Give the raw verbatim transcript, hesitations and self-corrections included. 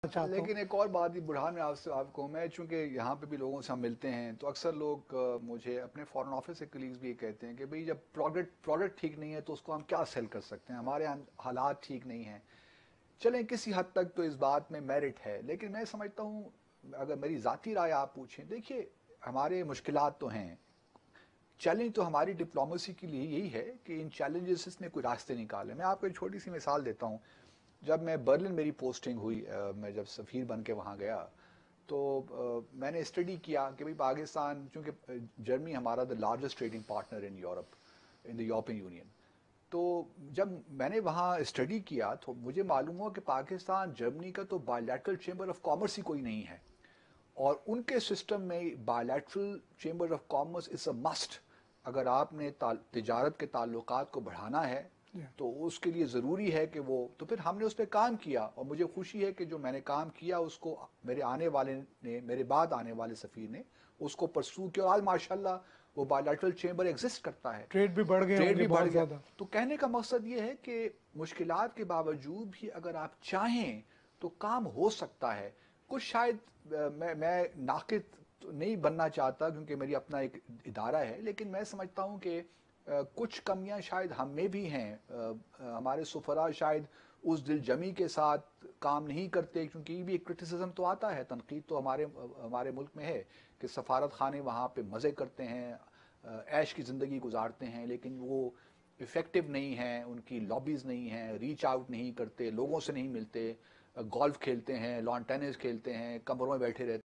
چاہتا ہوں. لیکن ایک اور بات بھی برہان میں آپ سے آپ کو میں چونکہ یہاں پہ بھی لوگوں سے ہم ملتے ہیں تو اکثر لوگ مجھے اپنے فارن آفس سے کلیگز بھی یہ کہتے ہیں کہ بھئی جب پروڈکٹ پروڈکٹ ٹھیک نہیں ہے تو اس کو ہم کیا سیل کر سکتے ہیں, ہمارے حالات ٹھیک نہیں ہیں. چلیں کسی حد تک تو اس بات میں میرٹ ہے, لیکن میں سمجھتا ہوں اگر میری ذاتی رائے آپ پوچھیں, دیکھیے ہمارے مشکلات تو ہیں, چیلنج تو ہماری ڈپلومیسی کے لیے یہی ہے کہ ان چیلنجز میں کوئی راستے نکالیں. میں آپ کو ایک چھوٹی سی مثال دیتا ہوں. جب میں برلن میری پوسٹنگ ہوئی, میں جب سفیر بن کے وہاں گیا تو میں نے اسٹڈی کیا کہ بھئی پاکستان, چونکہ جرمنی ہمارا the largest trading partner in Europe, in the European Union, تو جب میں نے وہاں اسٹڈی کیا تو مجھے معلوم ہوا کہ پاکستان جرمنی کا تو بائیلیٹرل چیمبر آف کامرس ہی کوئی نہیں ہے, اور ان کے سسٹم میں bilateral chamber of commerce is a must. اگر آپ نے تجارت کے تعلقات کو بڑھانا ہے تو اس کے لیے ضروری ہے کہ وہ, تو پھر ہم نے اس پہ کام کیا, اور مجھے خوشی ہے کہ جو میں نے کام کیا اس کو میرے آنے والے نے, میرے بعد آنے والے سفیر نے اس کو پرسو کیا, اور آج ماشاءاللہ وہ بائیلیٹرل چیمبر ایگزسٹ کرتا ہے, ٹریڈ بھی بڑھ گئے ہوں ٹریڈ گے بھی بڑھ بہت گیا. زیادہ. تو کہنے کا مقصد یہ ہے کہ مشکلات کے باوجود بھی اگر آپ چاہیں تو کام ہو سکتا ہے. کچھ شاید میں میں ناقد نہیں بننا چاہتا کیونکہ میری اپنا ایک ادارہ ہے, لیکن میں سمجھتا ہوں کہ کچھ کمیاں شاید ہم میں بھی ہیں. ہمارے سفراء شاید اس دل جمی کے ساتھ کام نہیں کرتے, کیونکہ یہ بھی ایک کرٹیسزم تو آتا ہے, تنقید تو ہمارے ہمارے ملک میں ہے کہ سفارت خانے وہاں پہ مزے کرتے ہیں, عیش کی زندگی گزارتے ہیں, لیکن وہ افیکٹو نہیں ہیں, ان کی لابیز نہیں ہیں, ریچ آؤٹ نہیں کرتے, لوگوں سے نہیں ملتے, گولف کھیلتے ہیں, لان ٹینس کھیلتے ہیں, کمروں میں بیٹھے رہتے ہیں.